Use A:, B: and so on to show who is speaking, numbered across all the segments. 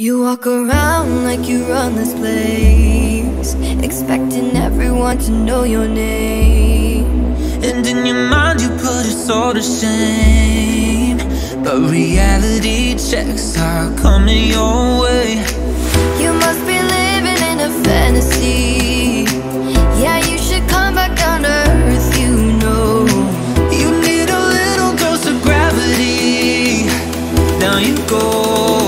A: You walk around like you run this place, expecting everyone to know your name.
B: And in your mind you put us all to shame, but reality checks are coming your way.
A: You must be living in a fantasy. Yeah, you should come back down to earth, you know.
B: You need a little dose of gravity. Down you go.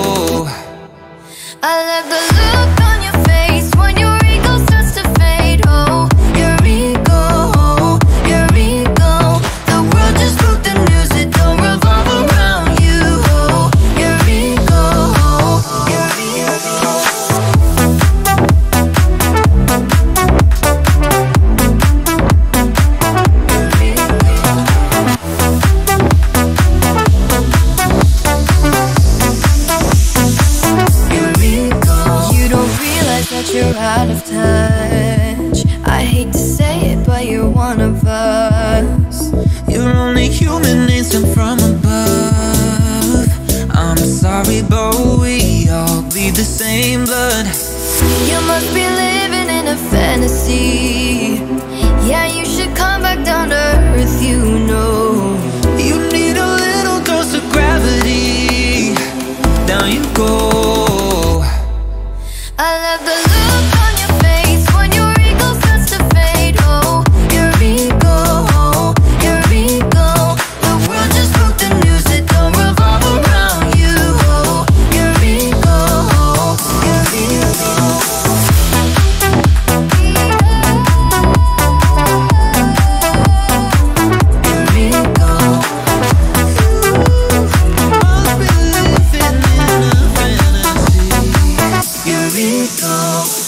A: I love the look on your face when your ego starts to fade. Oh, your ego, your ego. The world just broke the news, it don't revolve around you. Oh, your ego, your ego. That you're out of touch. I hate to say it, but you're one of us.
B: You're only human, ain't sent from above. I'm sorry, but we all bleed the same blood.
A: You must be living in a fantasy. Yeah, you should come back down to earth, you know.
B: You need a little dose of gravity. Down you go.
A: I love the look on your face when your ego starts to fade. Oh, your ego, your ego. The world just broke the news, it don't revolve around you. Oh, your ego, your ego. Your ego.
B: I've been living in a fantasy.
A: Your ego.